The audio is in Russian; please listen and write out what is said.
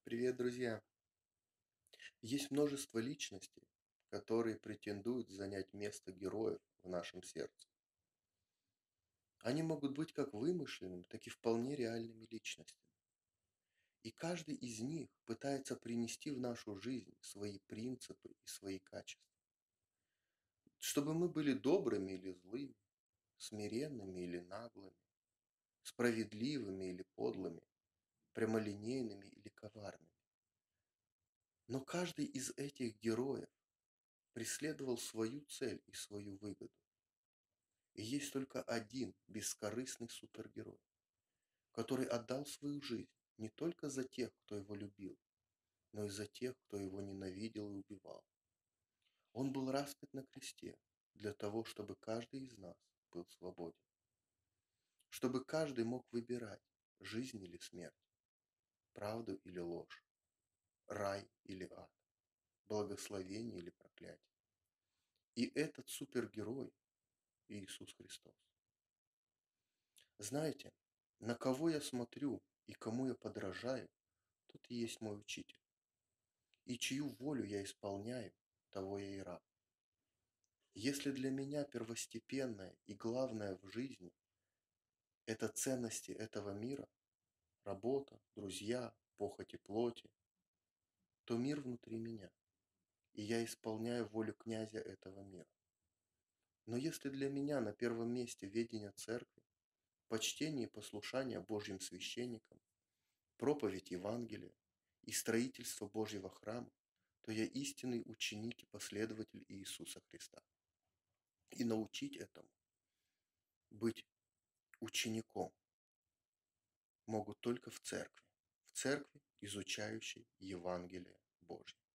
Привет, друзья! Есть множество личностей, которые претендуют занять место героев в нашем сердце. Они могут быть как вымышленными, так и вполне реальными личностями. И каждый из них пытается принести в нашу жизнь свои принципы и свои качества. Чтобы мы были добрыми или злыми, смиренными или наглыми, справедливыми или подлыми, прямолинейными или коварными. Но каждый из этих героев преследовал свою цель и свою выгоду. И есть только один бескорыстный супергерой, который отдал свою жизнь не только за тех, кто его любил, но и за тех, кто его ненавидел и убивал. Он был распят на кресте для того, чтобы каждый из нас был свободен. Чтобы каждый мог выбирать жизнь или смерть, правду или ложь, рай или ад, благословение или проклятие. И этот супергерой Иисус Христос. Знаете, на кого я смотрю и кому я подражаю, тот и есть мой учитель. И чью волю я исполняю, того я и раб. Если для меня первостепенное и главное в жизни – это ценности этого мира, работа, друзья, похоти плоти, то мир внутри меня, и я исполняю волю князя этого мира. Но если для меня на первом месте ведение церкви, почтение и послушание Божьим священникам, проповедь Евангелия и строительство Божьего храма, то я истинный ученик и последователь Иисуса Христа. И научить этому, быть учеником, могут только в церкви, изучающей Евангелие Божье.